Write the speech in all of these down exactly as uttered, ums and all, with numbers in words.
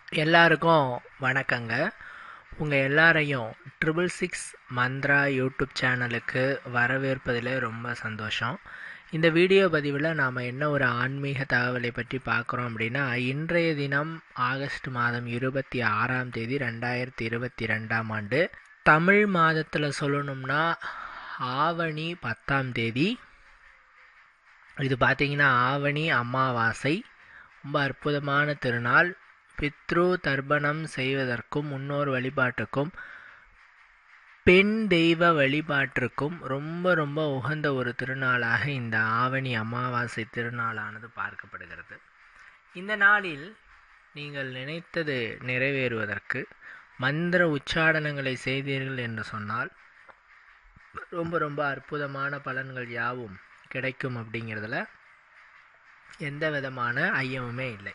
எல்லாருக்கும் வணக்கங்க. உங்கள் எல்லாரையும் ட்ரிபிள் சிக்ஸ் மந்த்ரா யூடியூப் சேனலுக்கு வரவேற்பதில் ரொம்ப சந்தோஷம். இந்த வீடியோ பதிவில் நாம் என்ன ஒரு ஆன்மீக தகவலை பற்றி பார்க்குறோம் அப்படின்னா, இன்றைய தினம் ஆகஸ்ட் மாதம் இருபத்தி ஆறாம் தேதி ரெண்டாயிரத்தி இருபத்தி ரெண்டாம் ஆண்டு தமிழ் மாதத்தில் சொல்லணும்னா ஆவணி பத்தாம் தேதி. இது பார்த்திங்கன்னா ஆவணி அமாவாசை. ரொம்ப அற்புதமான திருநாள். பித்ரு தர்ப்பணம் செய்வதற்கும் முன்னோர் வழிபாட்டுக்கும் பெண் தெய்வ வழிபாட்டிற்கும் ரொம்ப ரொம்ப உகந்த ஒரு திருநாளாக இந்த ஆவணி அமாவாசை திருநாளானது பார்க்கப்படுகிறது. இந்த நாளில் நீங்கள் நினைத்தது நிறைவேறுவதற்கு மந்திர உச்சாடனங்களை செய்தீர்கள் என்று சொன்னால் ரொம்ப ரொம்ப அற்புதமான பலன்கள் யாவும் கிடைக்கும் அப்படிங்கிறதுல எந்த விதமான ஐயமுமே இல்லை.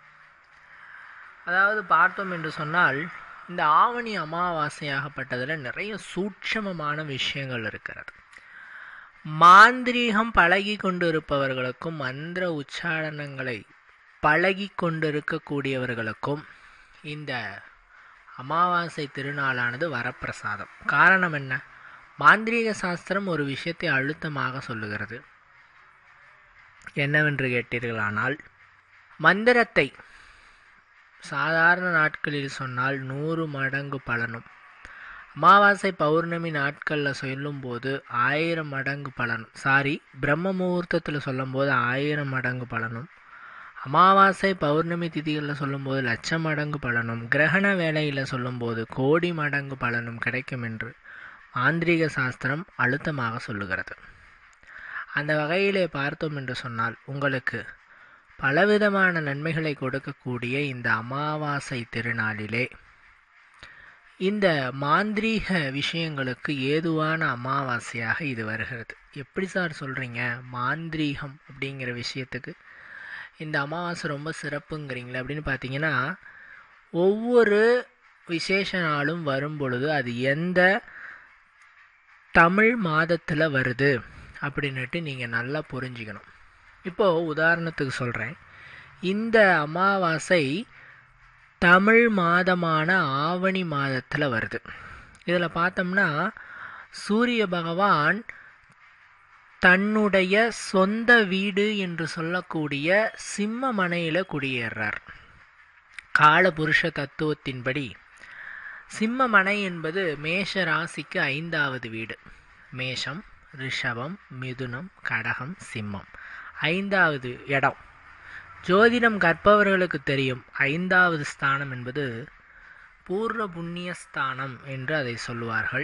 அதாவது பார்த்தோம் என்று சொன்னால், இந்த ஆவணி அமாவாசையாகப்பட்டதில் நிறைய சூட்சமமான விஷயங்கள் இருக்கிறது. மாந்திரீகம் பழகி கொண்டிருப்பவர்களுக்கும் மந்திர உச்சாரணங்களை பழகி கொண்டிருக்கக்கூடியவர்களுக்கும் இந்த அமாவாசை திருநாளானது வரப்பிரசாதம். காரணம் என்ன? மாந்திரீக சாஸ்திரம் ஒரு விஷயத்தை அழுத்தமாக சொல்லுகிறது. என்னவென்று கேட்டீர்களானால், மந்திரத்தை சாதாரண நாட்களில் சொன்னால் நூறு மடங்கு பலனும், அமாவாசை பௌர்ணமி நாட்களில் சொல்லும்போது ஆயிரம் மடங்கு பலனும், சாரி பிரம்ம முகூர்த்தத்தில் சொல்லும்போது ஆயிரம் மடங்கு பலனும், அமாவாசை பௌர்ணமி திதிகளில் சொல்லும்போது லட்சம் மடங்கு பலனும், கிரகண வேளையில் சொல்லும்போது கோடி மடங்கு பலனும் கிடைக்கும் என்று மாந்திரீக சாஸ்திரம் அழுத்தமாக சொல்லுகிறது. அந்த வகையிலே பார்த்தோம் என்று சொன்னால், உங்களுக்கு பலவிதமான நன்மைகளை கொடுக்கக்கூடிய இந்த அமாவாசை திருநாளிலே இந்த மாந்திரீக விஷயங்களுக்கு ஏதுவான அமாவாசையாக இது வருகிறது. எப்படி சார் சொல்கிறீங்க? மாந்திரீகம் அப்படிங்கிற விஷயத்துக்கு இந்த அமாவாசை ரொம்ப சிறப்புங்கிறீங்களே அப்படின்னு பார்த்தீங்கன்னா, ஒவ்வொரு விசேஷ நாளும் வரும் பொழுது அது எந்த தமிழ் மாதத்தில் வருது அப்படின்னுட்டு நீங்கள் நல்லா புரிஞ்சுக்கணும். இப்போது உதாரணத்துக்கு சொல்கிறேன். இந்த அமாவாசை தமிழ் மாதமான ஆவணி மாதத்தில் வருது. இதில் பார்த்தோம்னா சூரிய பகவான் தன்னுடைய சொந்த வீடு என்று சொல்லக்கூடிய சிம்ம மனையில் குடியேறார். காலபுருஷ தத்துவத்தின்படி சிம்ம மனை என்பது மேஷ ராசிக்கு ஐந்தாவது வீடு. மேஷம், ரிஷபம், மிதுனம், கடகம், சிம்மம் ஐந்தாவது இடம். ஜோதிடம் கற்பவர்களுக்கு தெரியும், ஐந்தாவது ஸ்தானம் என்பது பூர்வ புண்ணிய ஸ்தானம் என்று அதை சொல்லுவார்கள்.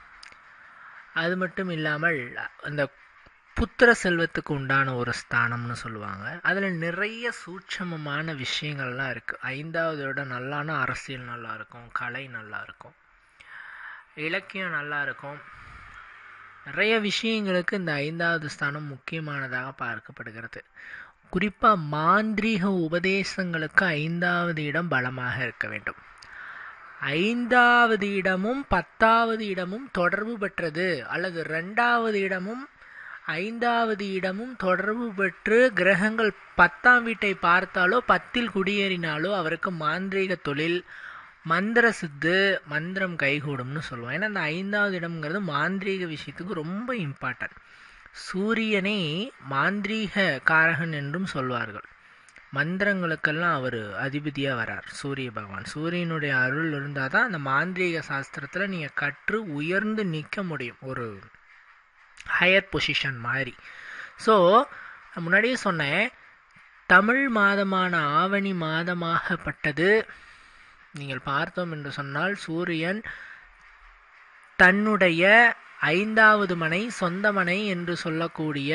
அது மட்டும் இல்லாமல் அந்த புத்திர செல்வத்துக்கு உண்டான ஒரு ஸ்தானம்னு சொல்லுவாங்க. அதில் நிறைய சூட்சமமான விஷயங்கள்லாம் இருக்குது. ஐந்தாவது இடம் நல்லான அரசியல் நல்லா இருக்கும், கலை நல்லா இருக்கும், இலக்கியம் நல்லா இருக்கும். நிறைய விஷயங்களுக்கு இந்த ஐந்தாவது ஸ்தானம் முக்கியமானதாக பார்க்கப்படுகிறது. குறிப்பாக மாந்திரீக உபதேசங்களுக்கு ஐந்தாவது இடம் பலமாக இருக்க வேண்டும். ஐந்தாவது இடமும் பத்தாவது இடமும் தொடர்பு பெற்றது, அல்லது ரெண்டாவது இடமும் ஐந்தாவது இடமும் தொடர்பு பெற்று கிரகங்கள் பத்தாம் வீட்டை பார்த்தாலோ பத்தில் குடியேறினாலோ அவருக்கு மாந்திரீக தொழில், மந்திர சித்து, மந்திரம் கைகூடும்னு சொல்லுவோம். ஏன்னா அந்த ஐந்தாவது இடம்ங்கிறது மாந்திரீக விஷயத்துக்கு ரொம்ப இம்பார்ட்டன்ட். சூரியனே மாந்திரீக காரகன் என்றும் சொல்வார்கள். மந்திரங்களுக்கெல்லாம் அவர் அதிபதியாக வரார் சூரிய பகவான். சூரியனுடைய அருள் இருந்தால் தான் அந்த மாந்திரீக சாஸ்திரத்தில் நீங்கள் கற்று உயர்ந்து நிற்க முடியும், ஒரு ஹையர் பொசிஷன் மாதிரி. ஸோ முன்னாடியே சொன்னேன், தமிழ் மாதமான ஆவணி மாதமாகப்பட்டது நீங்கள் பார்த்தோம் என்று சொன்னால் சூரியன் தன்னுடைய ஐந்தாவது மனை, சொந்த மனை என்று சொல்லக்கூடிய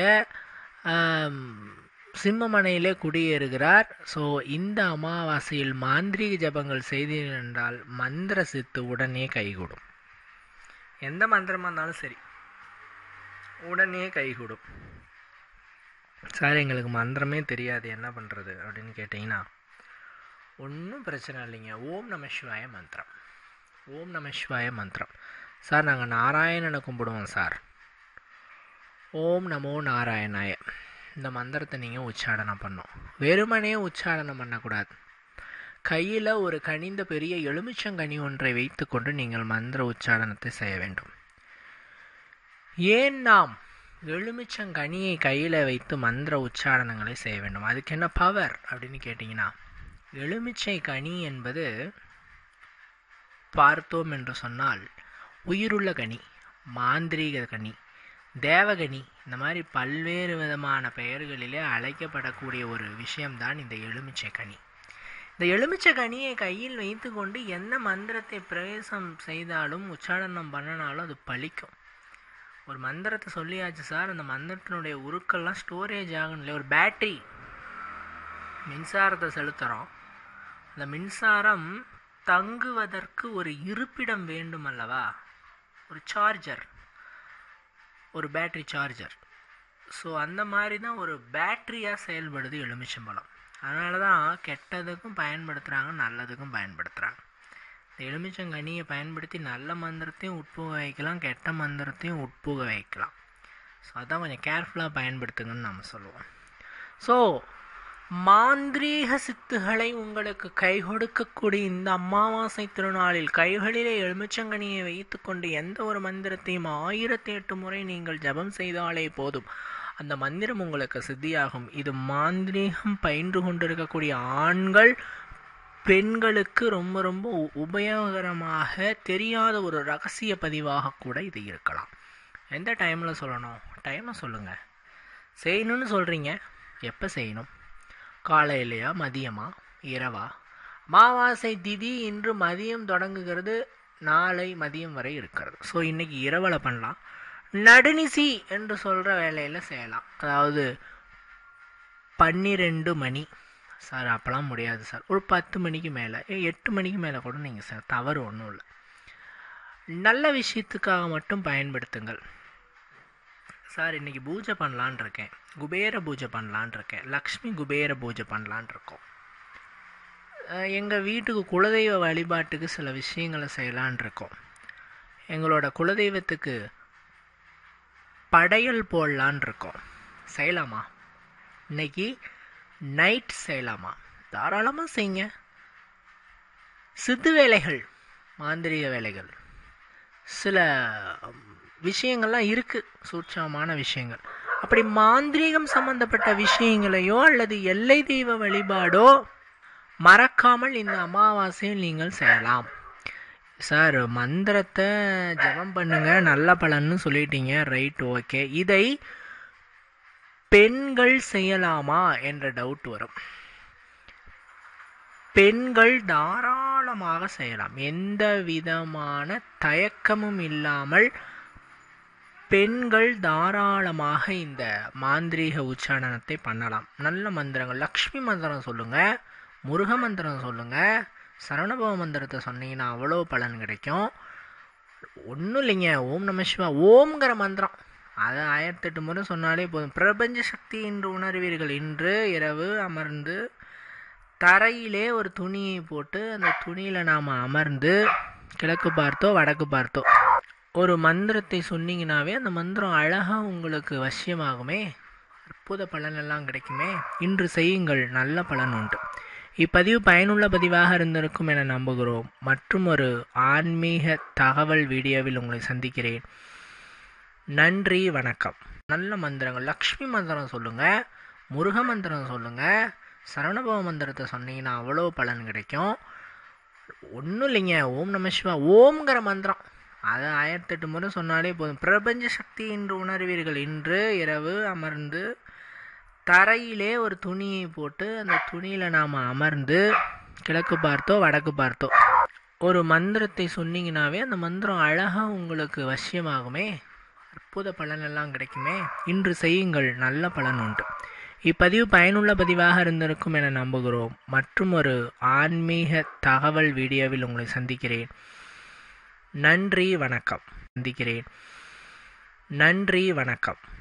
சிம்மமனையிலே குடியேறுகிறார். ஸோ இந்த அமாவாசையில் மாந்திரீக ஜபங்கள் செய்தீர்கள் என்றால் மந்திர சித்து உடனே கைகூடும். எந்த மந்திரமாக இருந்தாலும் சரி உடனே கைகூடும். சார் எங்களுக்கு மந்திரமே தெரியாது, என்ன பண்ணுறது அப்படின்னு கேட்டிங்கன்னா ஒன்றும் பிரச்சனை இல்லைங்க. ஓம் நம சிவாய மந்திரம். ஓம் நம சிவாய மந்திரம். சார் நாங்கள் நாராயணனை கும்பிடுவோம் சார். ஓம் நமோ நாராயணாய இந்த மந்திரத்தை நீங்கள் உச்சாடனம் பண்ணணும். வெறுமனே உச்சாடனம் பண்ணக்கூடாது. கையில் ஒரு கனிந்த பெரிய எலுமிச்சங்கனி ஒன்றை வைத்து கொண்டு நீங்கள் மந்திர உச்சாரணத்தை செய்ய வேண்டும். ஏன் நாம் எலுமிச்சங்கனியை கையில் வைத்து மந்திர உச்சாரணங்களை செய்ய வேண்டும்? அதுக்கு என்ன பவர் அப்படின்னு கேட்டிங்கன்னா, எலுமிச்சை கனி என்பது பார்த்தோம் என்று சொன்னால் உயிருள்ள கனி, மாந்திரீக கனி, தேவகனி, இந்த மாதிரி பல்வேறு விதமான பெயர்களிலே அழைக்கப்படக்கூடிய ஒரு விஷயம்தான் இந்த எலுமிச்சை கனி. இந்த எலுமிச்சை கனியை கையில் வைத்து கொண்டு எந்த மந்திரத்தை பிரவேசம் செய்தாலும் உச்சாரணம் பண்ணினாலும் அது பலிக்கும். ஒரு மந்திரத்தை சொல்லியாச்சு சார், அந்த மந்திரத்தினுடைய உருக்கெல்லாம் ஸ்டோரேஜ் ஆகணும் இல்லை? ஒரு பேட்டரி மின்சாரத்தை செலுத்துகிறோம், அந்த மின்சாரம் தங்குவதற்கு ஒரு இருப்பிடம் வேண்டும் அல்லவா? ஒரு சார்ஜர், ஒரு பேட்டரி சார்ஜர். ஸோ அந்த மாதிரி தான் ஒரு பேட்டரியாக செயல்படுது எலுமிச்சம்பழம். அதனால தான் கெட்டதுக்கும் பயன்படுத்துகிறாங்க, நல்லதுக்கும் பயன்படுத்துகிறாங்க. இந்த எலுமிச்சங்கனியை பயன்படுத்தி நல்ல மந்திரத்தையும் உட்புக வைக்கலாம், கெட்ட மந்திரத்தையும் உட்புக வைக்கலாம். ஸோ அதான் கொஞ்சம் கேர்ஃபுல்லாக பயன்படுத்துங்கன்னு நம்ம சொல்லுவோம். ஸோ மாந்திரீக சித்துகளை உங்களுக்கு கை கொடுக்கக்கூடிய இந்த அமாவாசை திருநாளில் கைகளிலே எலுமிச்சங்கனியை வைத்து கொண்டு எந்த ஒரு மந்திரத்தையும் ஆயிரத்தி எட்டு முறை நீங்கள் ஜபம் செய்தாலே போதும், அந்த மந்திரம் உங்களுக்கு சித்தியாகும். இது மாந்திரீகம் பயின்று கொண்டிருக்கக்கூடிய ஆண்கள் பெண்களுக்கு ரொம்ப ரொம்ப உபயோகரமாக தெரியாத ஒரு ரகசிய பதிவாக கூட இது இருக்கலாம். எந்த டைமில் சொல்லணும்? டைமை சொல்லுங்கள். செய்யணும்னு சொல்கிறீங்க, எப்போ செய்யணும்? காலையிலையா, மதியமா, இரவா? அமாவாசை திதி இன்று மதியம் தொடங்குகிறது, நாளை மதியம் வரை இருக்கிறது. ஸோ இன்றைக்கி இரவில் பண்ணலாம். நடுநிசி என்று சொல்கிற வேலையில் செய்யலாம். அதாவது பன்னிரெண்டு மணி சார், அப்போலாம் முடியாது சார், ஒரு பத்து மணிக்கு மேலே, எட்டு மணிக்கு மேலே கூட நீங்கள் சார், தவறு ஒன்றும் இல்லை. நல்ல விஷயத்துக்காக மட்டும் பயன்படுத்துங்கள். சார் இன்றைக்கி பூஜை பண்ணலான் இருக்கேன், குபேர பூஜை பண்ணலான் இருக்கேன், லக்ஷ்மி குபேர பூஜை பண்ணலான் இருக்கோம், எங்கள் வீட்டுக்கு குலதெய்வ வழிபாட்டுக்கு சில விஷயங்களை செய்யலான் இருக்கோம், எங்களோட குலதெய்வத்துக்கு படையல் போடலான் இருக்கோம், செய்யலாமா? இன்னைக்கு நைட் செய்யலாமா? தாராளமாக செய்யுங்க. சித்து வேலைகள், மாந்திரிக வேலைகள், சில விஷயங்கள்லாம் இருக்குது, சூட்சமான விஷயங்கள். அப்படி மாந்திரீகம் சம்பந்தப்பட்ட விஷயங்களையோ அல்லது எல்லை தெய்வ வழிபாடோ மறக்காமல் இந்த அமாவாசையில் நீங்கள் செய்யலாம். சார் மந்திரத்தை ஜபம் பண்ணுங்க, நல்ல பலன்னு சொல்லிட்டீங்க, ரைட், ஓகே. இதை பெண்கள் செய்யலாமா என்ற டவுட் வரும். பெண்கள் தாராளமாக செய்யலாம், எந்த விதமான தயக்கமும் இல்லாமல் பெண்கள் தாராளமாக இந்த மாந்திரீக உச்சாரணத்தை பண்ணலாம். நல்ல மந்திரங்கள், லக்ஷ்மி மந்திரம் சொல்லுங்கள், முருக மந்திரம் சொல்லுங்கள், சரவணபவ மந்திரத்தை சொன்னீங்கன்னா அவ்வளோ பலன் கிடைக்கும். ஒன்றும் இல்லைங்க, ஓம் நம சிவா, ஓம்ங்கிற மந்திரம் அதை ஆயிரத்தி எட்டு முறை சொன்னாலே போதும். பிரபஞ்ச சக்தி என்று உணர்வீர்கள். இன்று இரவு அமர்ந்து தரையிலே ஒரு துணியை போட்டு அந்த துணியில் நாம் அமர்ந்து கிழக்கு பார்த்தோ வடக்கு பார்த்தோ ஒரு மந்திரத்தை சொன்னீங்கன்னாவே அந்த மந்திரம் அழகாக உங்களுக்கு வசியமாகுமே, அற்புத பலனெல்லாம் கிடைக்குமே. இன்று செய்யுங்கள், நல்ல பலன் உண்டு. இப்பதிவு பயனுள்ள பதிவாக இருந்திருக்கும் என நம்புகிறோம். மற்றும் ஒரு ஆன்மீக தகவல் வீடியோவில் உங்களை சந்திக்கிறேன். நன்றி, வணக்கம். நல்ல மந்திரங்கள், லக்ஷ்மி மந்திரம் சொல்லுங்கள், முருக மந்திரம் சொல்லுங்கள், சரவணபவ மந்திரத்தை சொன்னீங்கன்னா அவ்வளோ பலன் கிடைக்கும். ஒன்றும் இல்லைங்க, ஓம் நம சிவா, ஓம்ங்கிற மந்திரம் அதை ஆயிரத்தி எட்டு முறை சொன்னாலே போதும். பிரபஞ்ச சக்தி என்று உணர்வீர்கள். இன்று இரவு அமர்ந்து தரையிலே ஒரு துணியை போட்டு அந்த துணியில் நாம் அமர்ந்து கிழக்கு பார்த்தோ வடக்கு பார்த்தோ ஒரு மந்திரத்தை சொன்னீங்கன்னாவே அந்த மந்திரம் அழகாக உங்களுக்கு வசியமாகுமே, அற்புத பலனெல்லாம் கிடைக்குமே. இன்று செய்யுங்கள், நல்ல பலன் உண்டு. இப்பதிவு பயனுள்ள பதிவாக இருந்திருக்கும் என நம்புகிறோம். மற்றும் ஒரு ஆன்மீக தகவல் வீடியோவில் உங்களை சந்திக்கிறேன். நன்றி, வணக்கம். சந்திக்கிறேன். நன்றி, வணக்கம்.